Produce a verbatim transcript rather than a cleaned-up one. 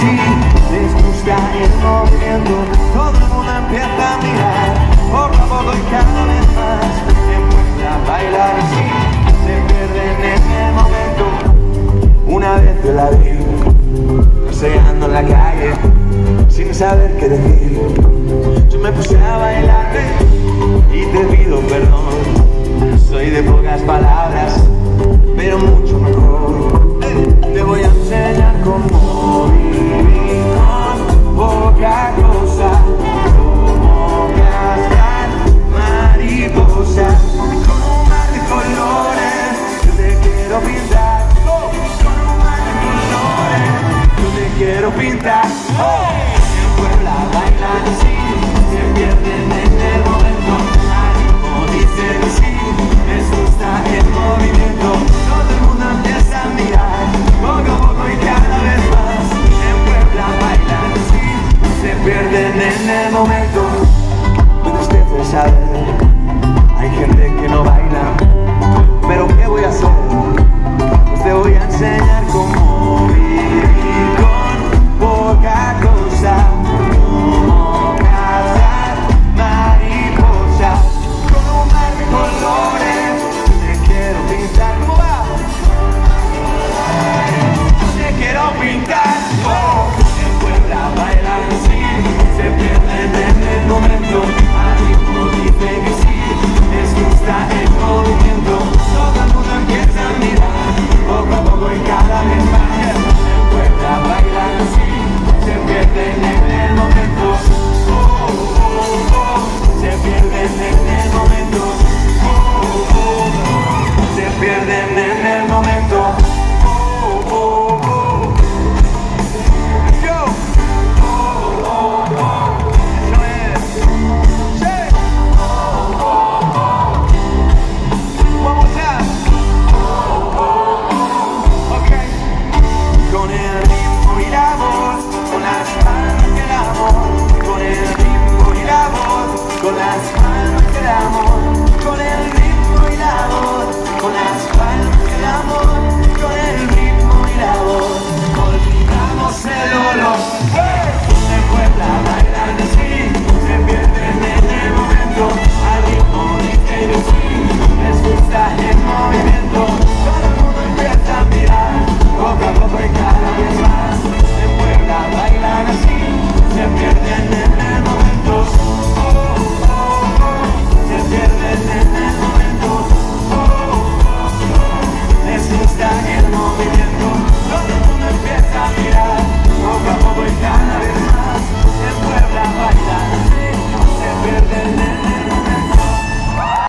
así, les gusta el movimiento, todo el mundo empieza a mirar, poco a poco y cada vez más, en Puebla bailar así, se pierden en el momento. Una vez yo la vi, paseando en la calle, sin saber qué decir, yo me puse a bailar y te pido perdón, soy de pocas palabras, pero mucho mejor. Te voy a enseñar cómo vivir con poca cosa, cómo gastar mariposas, con un mar de colores, yo te quiero pintar, con un mar de colores, yo te quiero pintar.